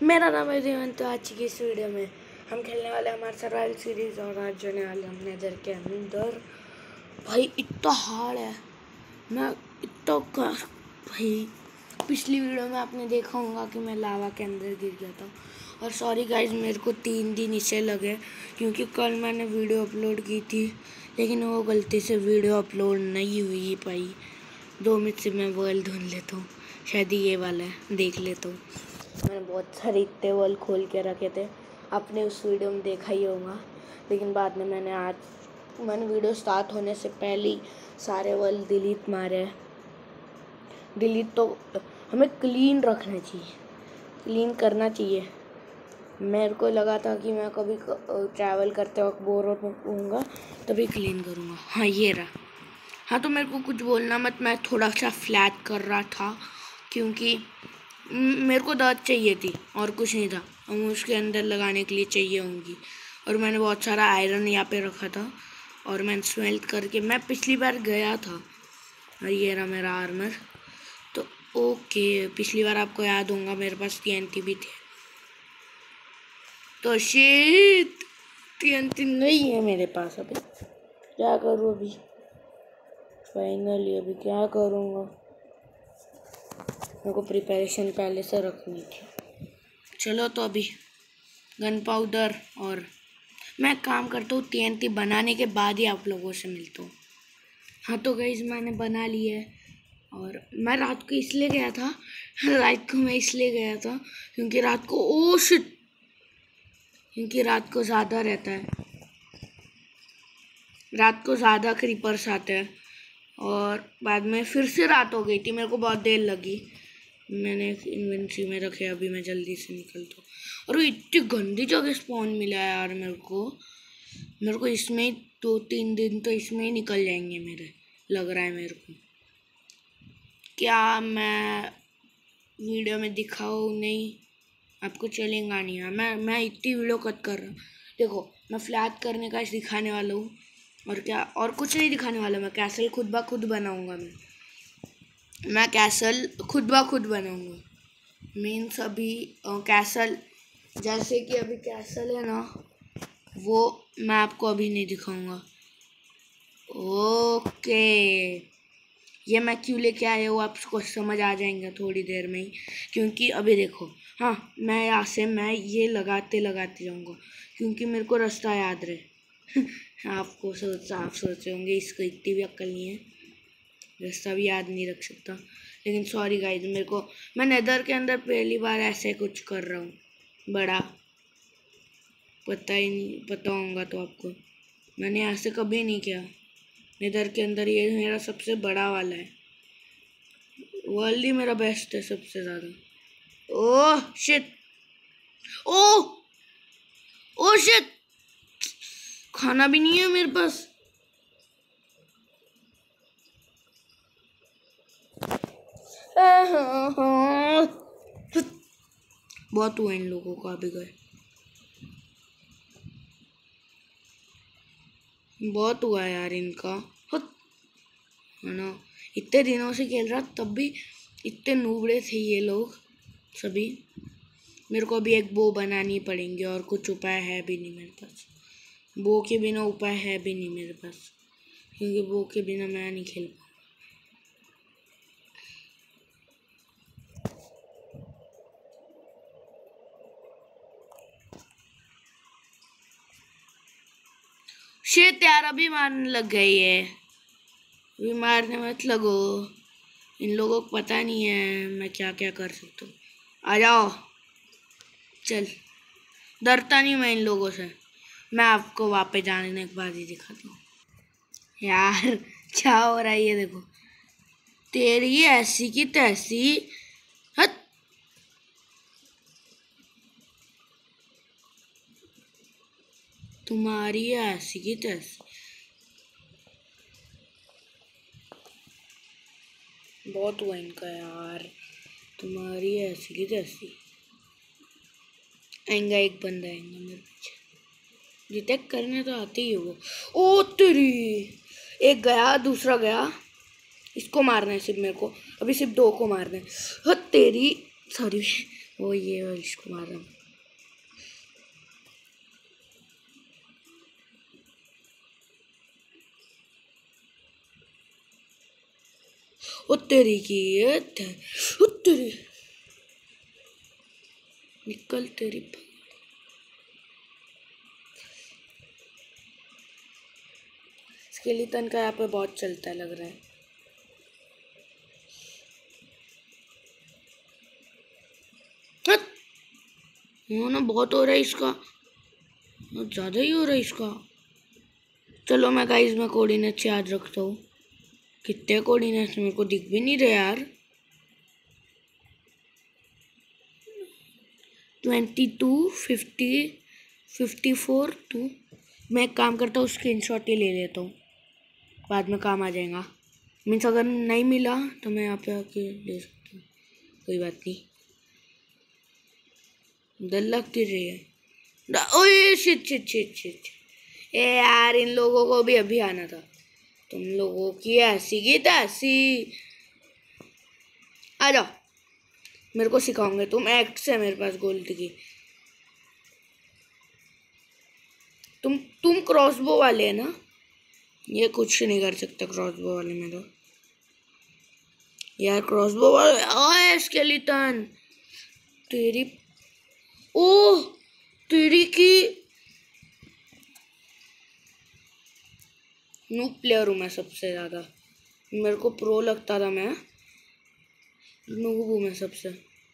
मेरा नाम है देवन। तो आज की इस वीडियो में हम खेलने वाले हमारे सर्वाइवल सीरीज और आज जाने वाले हम नेदर के अंदर। भाई इतना हार्ड है, मैं इतना भाई पिछली वीडियो में आपने देखा होगा कि मैं लावा के अंदर गिर गया था। और सॉरी गाइज, मेरे को 3 दिन इसे लगे क्योंकि कल मैंने वीडियो अपलोड की थी लेकिन वो गलती से वीडियो अपलोड नहीं हुई पाई। 2 मिनट से मैं वर्ल्ड ढूंढ लेता हूँ, शायद ये वाला है, देख लेता हूँ। मैंने बहुत सारे इतने वर्ल्ड खोल के रखे थे, आपने उस वीडियो में देखा ही होगा। लेकिन बाद में मैंने वीडियो स्टार्ट होने से पहले ही सारे वर्ल्ड डिलीट मारे। डिलीट तो हमें क्लीन रखना चाहिए, क्लीन करना चाहिए। मेरे को लगा था कि मैं कभी ट्रैवल करते वक्त बोर होऊंगा तभी क्लीन करूँगा। हाँ ये रहा। हाँ तो मेरे को कुछ बोलना मत, मैं थोड़ा सा फ्लैट कर रहा था क्योंकि मेरे को दर्द चाहिए थी और कुछ नहीं था। हम उसके अंदर लगाने के लिए चाहिए होंगी। और मैंने बहुत सारा आयरन यहाँ पे रखा था और मैंने स्मेल्ट करके, मैं पिछली बार गया था। और ये रहा मेरा आर्मर। तो ओके, पिछली बार आपको याद होगा मेरे पास TNT भी थे। तो शिट, TNT नहीं है मेरे पास। अभी क्या करूँ? अभी फाइनली अभी क्या करूँगा? मेरे को प्रिपरेशन पहले से रखनी थी। चलो तो अभी गन पाउडर, और मैं काम करता हूँ TNT बनाने के बाद ही आप लोगों से मिलता हूँ। हाँ तो गाइस, मैंने बना लिया है। और मैं रात को इसलिए गया था क्योंकि रात को क्योंकि रात को ज़्यादा रहता है, रात को ज़्यादा क्रीपर्स आते हैं। और बाद में फिर से रात हो गई थी, मेरे को बहुत देर लगी। मैंने इन्वेंट्री में रखे, अभी मैं जल्दी से निकलता हूँ। और वो इतनी गंदी जगह स्पॉन मिला है यार मेरे को इसमें 2-3 दिन तो इसमें ही निकल जाएंगे मेरे, लग रहा है मेरे को। क्या मैं वीडियो में दिखाऊँ? नहीं, आपको चलेगा नहीं यार। मैं इतनी वीडियो कट कर रहा हूँ। देखो, मैं फ्लैट करने का दिखाने वाला हूँ और क्या, और कुछ नहीं दिखाने वाला। मैं कैसल खुद ब खुद बनाऊँगा। मैं कैसल खुद ब खुद बनाऊँगा। मीन्स अभी कैसल, जैसे कि अभी कैसल है ना, वो मैं आपको अभी नहीं दिखाऊंगा। ओके, ये मैं क्यों लेके आया हूँ आपको समझ आ जाएंगे थोड़ी देर में ही। क्योंकि अभी देखो, हाँ मैं यहाँ से मैं ये लगाते जाऊँगा क्योंकि मेरे को रास्ता याद रहे। आप सोचे होंगे इसको इतनी भी अक्ल नहीं है, रास्ता भी याद नहीं रख सकता। लेकिन सॉरी गाइस, मैं नेदर के अंदर पहली बार ऐसे कुछ कर रहा हूँ। बड़ा पता होगा तो आपको, मैंने ऐसे कभी नहीं किया। नेदर के अंदर ये मेरा सबसे बड़ा वाला है। वर्ल्ड ही मेरा बेस्ट है सबसे ज़्यादा। ओह शिट, ओह शिट, खाना भी नहीं है मेरे पास। बहुत हुआ इन लोगों को, अभी गए बहुत हुआ यार इनका, है ना। इतने दिनों से खेल रहा तब भी इतने नूबड़े थे ये लोग सभी। मेरे को अभी एक बो बनानी पड़ेंगे और कुछ उपाय है भी नहीं मेरे पास। बो के बिना उपाय है भी नहीं मेरे पास, क्योंकि बो के बिना मैं नहीं खेल पाऊँ। शेत यार, अभी मारने लग गई है। अभी मारने मत लगो, इन लोगों को पता नहीं है मैं क्या क्या कर सकता हूँ। आ जाओ, चल, डरता नहीं मैं इन लोगों से। मैं आपको वापस जाने के बाद ही दिखाता हूँ। यार क्या हो रहा है ये देखो, तेरी ऐसी की तैसी। हट, तुम्हारी ऐसी की तैसी। बहुत हुआ इनका यार, तुम्हारी ऐसी की तैसी। आएगा एक बंदा, आएगा मेरे पीछे। डिटेक्ट करने तो आते ही हो। ओ तेरी, एक गया, दूसरा गया। इसको मारना है सिर्फ मेरे को, अभी सिर्फ 2 को मारना है। हाँ तेरी, सॉरी वो ये वो इसको मार रहा हूँ। ओ तेरी की ओ तेरी निकल तेरी। स्केलेटन का यहाँ पे बहुत चलता है लग रहा है। वो ना बहुत हो रहा है इसका, बहुत ज़्यादा ही हो रहा है इसका। चलो मैं गाइस मैं कोऑर्डिनेट्स याद रखता हूँ। कितने कोऑर्डिनेट्स मेरे को दिख भी नहीं रहे यार। 22, 50, 54 2। मैं एक काम करता हूँ, स्क्रीनशॉट ही ले लेता हूँ, बाद में काम आ जाएगा। मीन्स अगर नहीं मिला तो मैं यहाँ पे आके ले सकता हूँ, कोई बात नहीं। डर लगती रही है। ओए शिट शिट शिट शिट। ए यार इन लोगों को भी अभी आना था। तुम लोगों की ऐसी की तैसी। आ जाओ, मेरे को सिखाओगे तुम। एक्ट है मेरे पास गोल्ड की। तुम क्रॉसबो वाले है ना? ये कुछ नहीं कर सकता क्रॉसबो वाले में तो। यार क्रॉसबो वाले ओए स्केलेटन तेरी। ओह तेरी की नूब प्लेयर हूँ मैं सबसे ज़्यादा। मेरे को प्रो लगता था, मैं नूब हूँ मैं सबसे।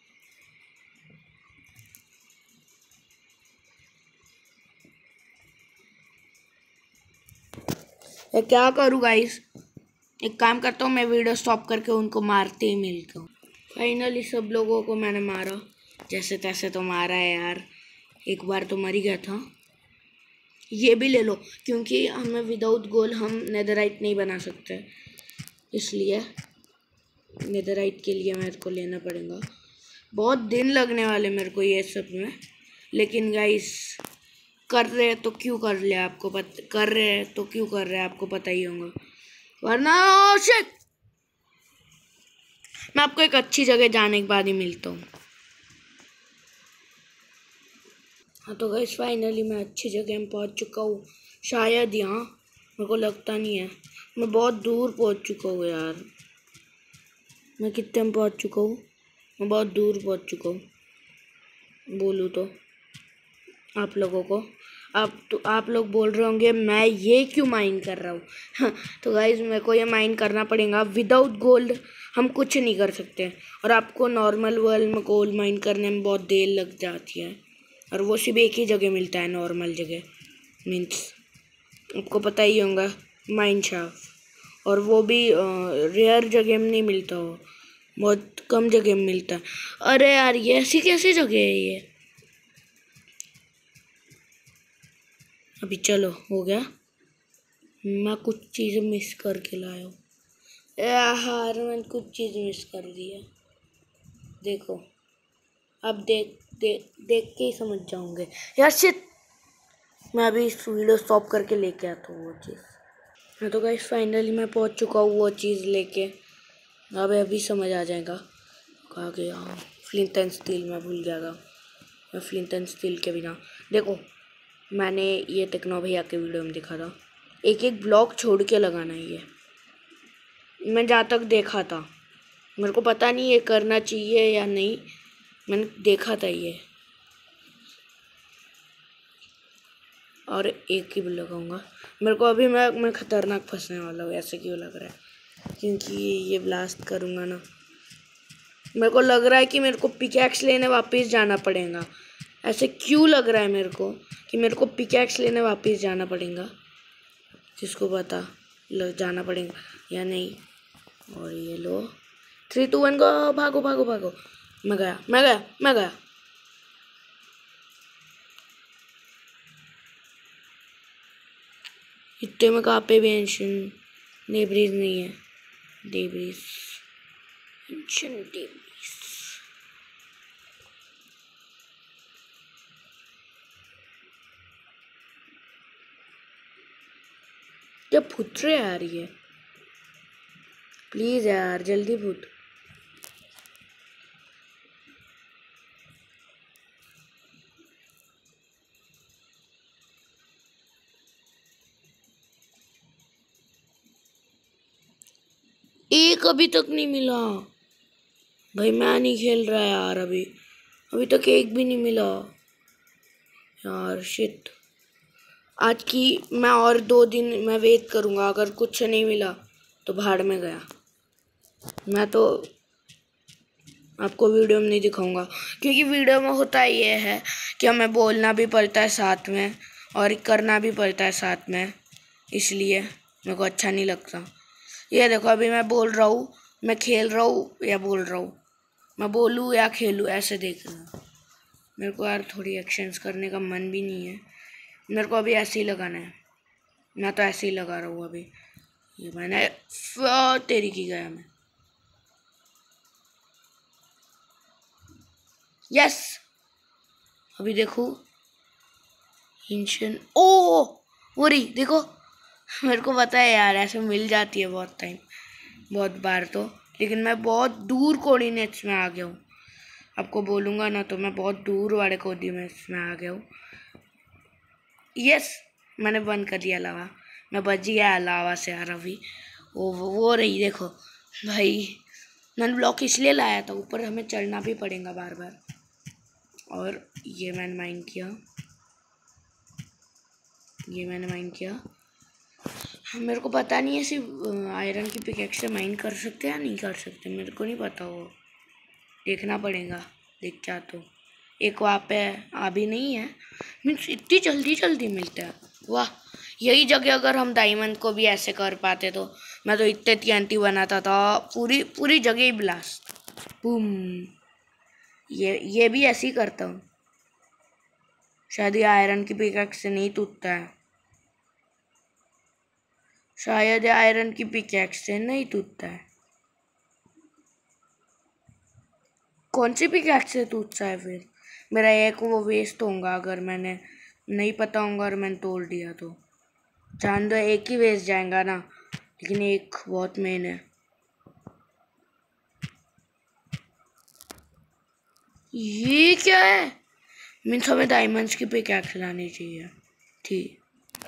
मैं क्या करूँ गाइस? एक काम करता हूँ, मैं वीडियो स्टॉप करके उनको मारते ही मिलता हूँ। फाइनली सब लोगों को मैंने मारा, जैसे तैसे तो मारा है यार। एक बार तो मर ही गया था। ये भी ले लो, क्योंकि हमें विदाउट गोल हम नेदरराइट नहीं बना सकते, इसलिए नेदरराइट के लिए मेरे को लेना पड़ेगा। बहुत दिन लगने वाले मेरे को ये सब में, लेकिन गाइस कर रहे हैं तो क्यों कर लिया आपको कर रहे हैं तो क्यों कर रहे हैं आपको पता ही होगा, वरना शिट। मैं आपको एक अच्छी जगह जाने के बाद ही मिलता हूँ। हाँ तो गाइस फाइनली मैं अच्छी जगह में पहुँच चुका हूँ, शायद यहाँ, मेरे को लगता नहीं है। मैं बहुत दूर पहुँच चुका हूँ यार। मैं कितने में पहुँच चुका हूँ? मैं बहुत दूर पहुँच चुका हूँ बोलूँ तो आप लोगों को। आप लोग बोल रहे होंगे मैं ये क्यों माइन कर रहा हूँ। तो गाइज मेरे को ये माइन करना पड़ेगा। विदाउट गोल्ड हम कुछ नहीं कर सकते, और आपको नॉर्मल वर्ल्ड में गोल्ड माइन करने में बहुत देर लग जाती है, और वो सिर्फ एक ही जगह मिलता है, नॉर्मल जगह। मीन्स आपको पता ही होगा माइन शाफ्ट, और वो भी रेयर जगह में नहीं मिलता, हो बहुत कम जगह में मिलता है। अरे यार ये ऐसी कैसी जगह है ये? अभी चलो हो गया। मैं कुछ चीज़ें मिस करके लाया हूँ यार, मैंने कुछ चीज़ मिस कर दी है। देखो अब देख के ही समझ जाओगे यार। शिट, मैं अभी इस वीडियो स्टॉप करके लेके आता हूँ वो चीज़। हाँ तो गाइस फाइनली मैं पहुँच चुका हूँ वो चीज़ लेके। अब अभी समझ आ जाएगा। कहाँ गया? फ्लिंट एंड स्टील मैं भूल गया था। मैं फ्लिंट एंड स्टील के बिना, देखो मैंने ये टेक्नो भैया के वीडियो में देखा था, एक एक ब्लॉक छोड़ के लगाना है ये। मैं जहाँ तक देखा था, मेरे को पता नहीं ये करना चाहिए या नहीं, मैंने देखा था ये। और एक ही लगाऊंगा। मेरे को अभी मैं खतरनाक फंसने वाला हूँ, ऐसे क्यों लग रहा है? क्योंकि ये ब्लास्ट करूँगा ना, मेरे को लग रहा है कि मेरे को पिकैक्स लेने वापस जाना पड़ेगा। ऐसे क्यों लग रहा है मेरे को कि मेरे को पिकैक्स लेने वापस जाना पड़ेगा, जिसको पता जाना पड़ेगा या नहीं। और ये लो 3 2 1 गो, भागो भागो भागो। मैं गया मैं गया मैं गया। इतने में कहाँ पे भी एंशन डेब्रीज नहीं है। डेब्रीज एंशन डेब्रीज क्या फुट रहे यार ये? प्लीज़ यार जल्दी फुट। एक अभी तक नहीं मिला भाई। मैं नहीं खेल रहा यार अभी, अभी तक एक भी नहीं मिला यार। शिट, आज की मैं और 2 दिन मैं वेट करूँगा, अगर कुछ नहीं मिला तो भाड़ में गया। मैं तो आपको वीडियो में नहीं दिखाऊंगा, क्योंकि वीडियो में होता ये है कि हमें बोलना भी पड़ता है साथ में और करना भी पड़ता है साथ में, इसलिए मेरे को अच्छा नहीं लगता। ये देखो अभी मैं बोल रहा हूँ, मैं खेल रहा हूँ या बोल रहा हूँ, मैं बोलूँ या खेलूँ, ऐसे देखना। मेरे को यार थोड़ी एक्शंस करने का मन भी नहीं है, मेरे को अभी ऐसे ही लगाना है। मैं तो ऐसे ही लगा रहा हूँ अभी। ये मैंने तेरी की गया मैं। यस, अभी देखो इंशन, ओ वो रही देखो। मेरे को पता है यार ऐसे मिल जाती है बहुत टाइम, बहुत बार तो, लेकिन मैं बहुत दूर कोऑर्डिनेट्स में आ गया हूँ। आपको बोलूँगा ना तो मैं बहुत दूर वाले कोऑर्डिनेट्स में आ गया हूँ। यस, मैंने बंद कर दिया लावा, मैं बच गया लावा से यार अभी। वो रही देखो भाई, मैंने ब्लॉक इसलिए लाया था, ऊपर हमें चढ़ना भी पड़ेगा बार बार। और ये मैंने माइन किया, ये मैंने माइन किया। मेरे को पता नहीं है सिर्फ आयरन की पिकैक्स से माइन कर सकते हैं या नहीं कर सकते, मेरे को नहीं पता, वो देखना पड़ेगा। देख क्या तो एक वहाँ पे अभी नहीं है, मीन्स इतनी जल्दी जल्दी मिलता है। वाह, यही जगह अगर हम डायमंड को भी ऐसे कर पाते तो मैं तो इतने TNT बनाता था, पूरी पूरी जगह ही ब्लास्ट, बूम। ये भी ऐसे ही करता हूँ। शायद ये आयरन की पिकैक्स से नहीं टूटता है, शायद ये आयरन की पिकैक्स से नहीं टूटता है। कौन सी पिकैक्स से टूटता है फिर? मेरा एक वो वेस्ट होगा अगर मैंने नहीं पता होगा और मैंने तोड़ दिया तो। जान दो, एक ही वेस्ट जाएगा ना, लेकिन एक बहुत मेन है। ये क्या है? मीन्स हमें डायमंड्स की पिकैक्स लानी चाहिए। ठीक,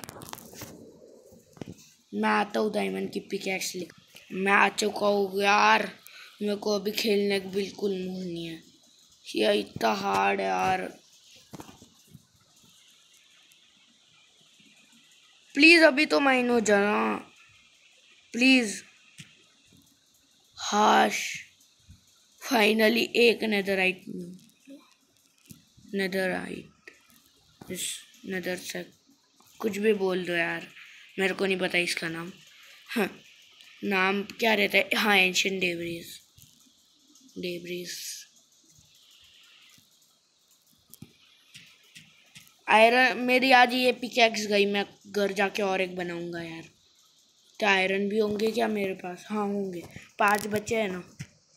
मैं आता हूँ डायमंड की पिकैक्स लेकर। मैं आ चुका हूँ यार, मेरे को अभी खेलने का बिल्कुल मूड नहीं है, ये इतना हार्ड है यार। प्लीज़ अभी तो माइन हो जाना प्लीज़। हाश, फाइनली एक नेदराइट, नेदराइट, इस नेदर से कुछ भी बोल दो यार, मेरे को नहीं पता इसका नाम। हाँ, नाम क्या रहता है? हाँ, एंशिएंट डेब्रिस, डेब्रिस। आयरन मेरी आज ये पिकैक्स गई, मैं घर जाके और एक बनाऊंगा यार। तो आयरन भी होंगे क्या मेरे पास? हाँ होंगे, 5 बचे हैं ना,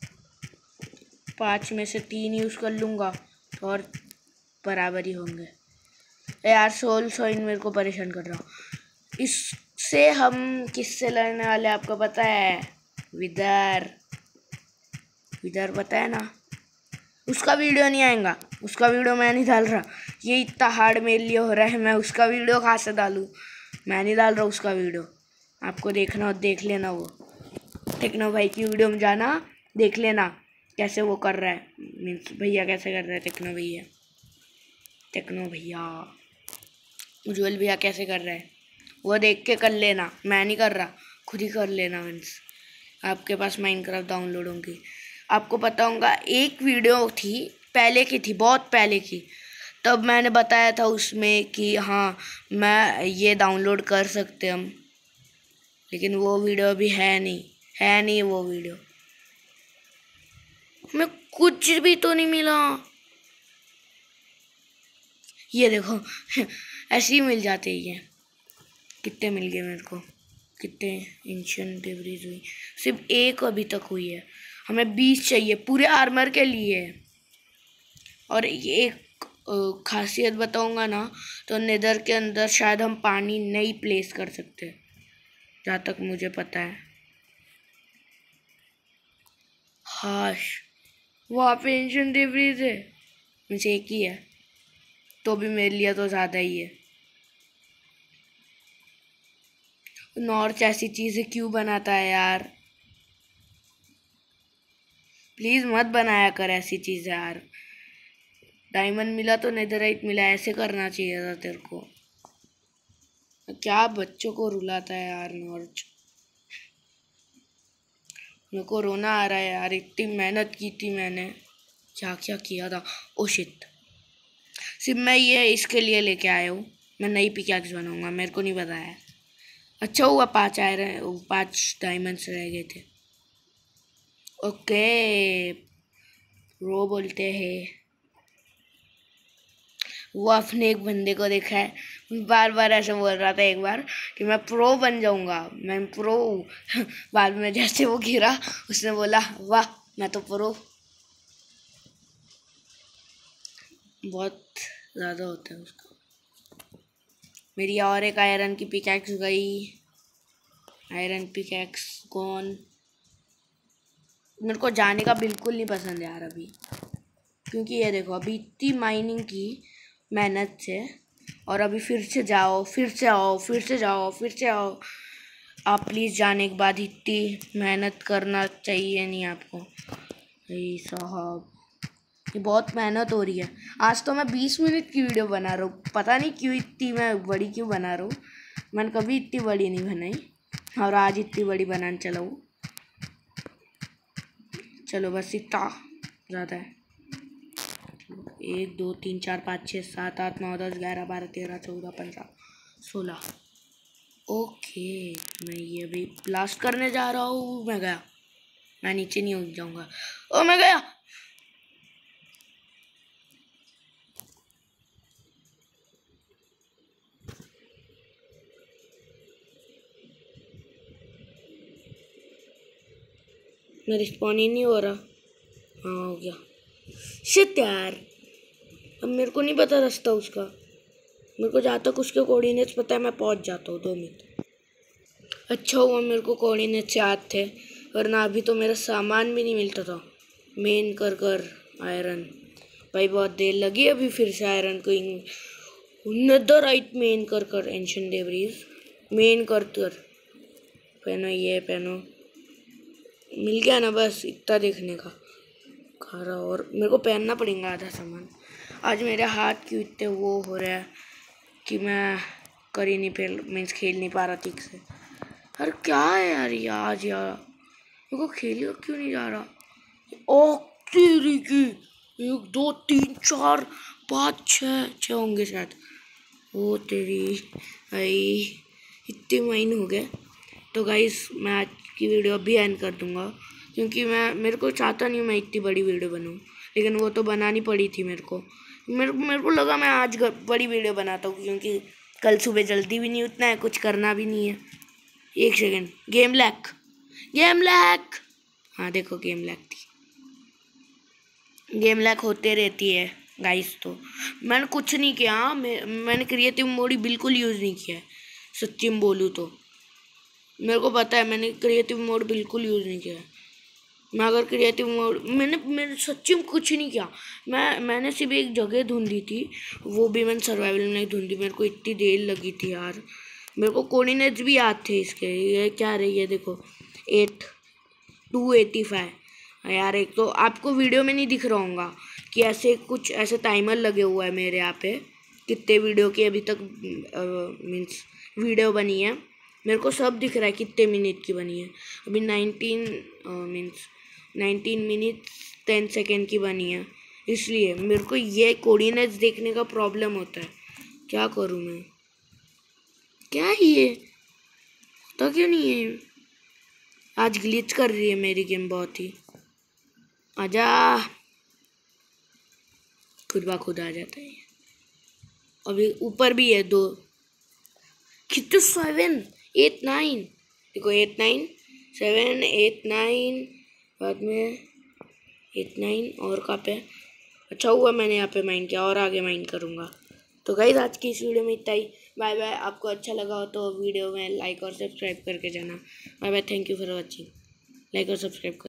5 में से 3 यूज़ कर लूँगा तो और बराबर ही होंगे। यार सोल सोइन मेरे को परेशान कर रहा हूँ। इससे हम किससे लड़ने वाले आपको पता है? विदर, विदर पता है ना, उसका वीडियो नहीं आएगा, उसका वीडियो मैं नहीं डाल रहा। ये इतना हार्ड मेरे लिए हो रहा है, मैं उसका वीडियो कहाँ से डालूँ? मैं नहीं डाल रहा उसका वीडियो, आपको देखना हो देख लेना। वो टेक्नो भाई की वीडियो में जाना, देख लेना कैसे वो कर रहा है, मीन्स भैया कैसे कर रहा है, टेक्नो भैया, टेक्नो भैया, उज्जवल भैया कैसे कर रहा है, वो देख के कर लेना। मैं नहीं कर रहा, खुद ही कर लेना। मीन्स आपके पास माइनक्राफ्ट डाउनलोड होंगी, आपको पता होगा। एक वीडियो थी पहले की, थी बहुत पहले की, तब मैंने बताया था उसमें कि हाँ मैं ये डाउनलोड कर सकते हम, लेकिन वो वीडियो अभी है नहीं, है नहीं वो वीडियो। हमें कुछ भी तो नहीं मिला। ये देखो ऐसे ही मिल जाते ही हैं। कितने मिल गए मेरे को? कितने एंशिएंट डेब्रिस हुई? सिर्फ एक अभी तक हुई है, हमें 20 चाहिए पूरे आर्मर के लिए। और ये एक खासियत बताऊंगा ना, तो नेदर के अंदर शायद हम पानी नहीं प्लेस कर सकते, जहाँ तक मुझे पता है। हाश, वहाँ पे एंशिएंट डेब्रिस है, मुझे एक ही है, तो भी मेरे लिए तो ज़्यादा ही है। नॉर्थ ऐसी चीज़ें क्यों बनाता है यार? प्लीज़ मत बनाया कर ऐसी चीज़ यार। डायमंड मिला तो नेदरराइट मिला, ऐसे करना चाहिए था तेरे को। क्या बच्चों को रुलाता है यार नॉर्च। मेरे को रोना आ रहा है यार, इतनी मेहनत की थी मैंने, क्या क्या किया था। ओ शिट, सिर्फ मैं ये इसके लिए लेके आया हूँ, मैं नई पिकैक्स बनाऊंगा, मेरे को नहीं पता है। अच्छा हुआ 5 आयरन 5 डायमंड्स रह गए थे। ओके, प्रो बोलते हैं। वो अपने एक बंदे को देखा है बार बार ऐसे बोल रहा था एक बार कि मैं प्रो बन जाऊंगा, मैं प्रो हूँ। बाद में जैसे वो गिरा उसने बोला वाह मैं तो प्रो। बहुत ज़्यादा होता है उसका। मेरी और एक आयरन की पिकैक्स गई, आयरन पिकैक्स कौन। मेरे को जाने का बिल्कुल नहीं पसंद यार अभी, क्योंकि ये देखो अभी इतनी माइनिंग की मेहनत से, और अभी फिर से जाओ, फिर से आओ, फिर से जाओ, फिर से आओ। आप प्लीज़ जाने के बाद इतनी मेहनत करना चाहिए नहीं आपको। भाई साहब ये बहुत मेहनत हो रही है। आज तो मैं 20 मिनट की वीडियो बना रहा हूँ, पता नहीं क्यों इतनी मैं बड़ी क्यों बना रहा हूँ। मैंने कभी इतनी बड़ी नहीं बनाई और आज इतनी बड़ी बनाने चला हूँ। चलो बस इतना ज़्यादा है। 1 2 3 4 5 6 7 8 9 10 11 12 13 14 15 16। ओके, मैं ये अभी ब्लास्ट करने जा रहा हूँ। मैं गया, मैं नीचे नहीं उठ जाऊंगा। ओ मैं गया। मैं रिस्पॉन ही नहीं हो रहा। हाँ हो गया। शिट यार, अब मेरे को नहीं पता रास्ता उसका। मेरे को जहाँ तक उसके कोऑर्डिनेट्स पता है मैं पहुँच जाता हूँ 2 मिनट। अच्छा हुआ मेरे को कोऑर्डिनेट्स याद थे, वरना अभी तो मेरा सामान भी नहीं मिलता था। मेन कर कर आयरन, भाई बहुत देर लगी अभी फिर से आयरन को। नेदरराइट मेन कर कर एंशिएंट डेब्रीज मेन कर कर। पहनो ये पहनो, मिल गया ना, बस इतना देखने का खारा। और मेरे को पहनना पड़ेगा आधा सामान। आज मेरे हाथ क्यों इतने वो हो रहा है कि मैं कर ही नहीं मीन्स खेल नहीं पा रहा ठीक से। अरे क्या है यार ये आज यार, मेरे को खेलियो क्यों नहीं जा रहा। ओ तेरी की, 1 2 3 4 5 6 होंगे शायद। ओ तेरी भाई, इतने महीने हो गए। तो गाइस मैं आज की वीडियो अभी एंड कर दूंगा, क्योंकि मेरे को चाहता नहीं मैं इतनी बड़ी वीडियो बनाऊँ, लेकिन वो तो बनानी पड़ी थी मेरे को। मेरे को लगा मैं आज बड़ी वीडियो बनाता हूँ, क्योंकि कल सुबह जल्दी भी नहीं उठना है, कुछ करना भी नहीं है। 1 second, game lag, game lag. हाँ देखो गेम लैक थी, गेम लैक होते रहती है गाइस। तो मैंने कुछ नहीं किया, मैंने क्रिएटिव मोड ही बिल्कुल यूज़ नहीं किया है। सच्ची में बोलूँ तो मेरे को पता है मैंने क्रिएटिव मोड बिल्कुल यूज़ नहीं किया है। मैं अगर क्रिएटिव मोड मैंने सच्ची में कुछ नहीं किया। मैंने सिर्फ एक जगह ढूंढी थी, वो भी मैंने सर्वाइवल में नहीं ढूंढी। मेरे को इतनी देर लगी थी यार। मेरे को कोऑर्डिनेट्स भी याद थे इसके। ये क्या रही है देखो, 285 यार। एक तो आपको वीडियो में नहीं दिख रहा होगा कि ऐसे कुछ ऐसे टाइमर लगे हुआ है मेरे यहाँ पे, कितने वीडियो की अभी तक मीन्स वीडियो बनी है। मेरे को सब दिख रहा है कितने मिनट की बनी है। अभी 19 मिनट 10 सेकेंड की बनी है, इसलिए मेरे को ये कोऑर्डिनेट्स देखने का प्रॉब्लम होता है। क्या करूँ मैं, क्या है ये तो क्यों नहीं है। आज ग्लिच कर रही है मेरी गेम बहुत ही। आजा, खुद ब खुद आ जाता है। अभी ऊपर भी है 2 कितने 7 8 9 देखो 8 9 7 8 9 बाद में 8 9 और कहाँ पे। अच्छा हुआ मैंने यहाँ पे माइंड किया, और आगे माइंड करूँगा। तो गाइस आज की इस वीडियो में इतना ही। Bye bye. आपको अच्छा लगा हो तो वीडियो में लाइक और सब्सक्राइब करके जाना। Bye bye, thank you for watching. Like और सब्सक्राइब कर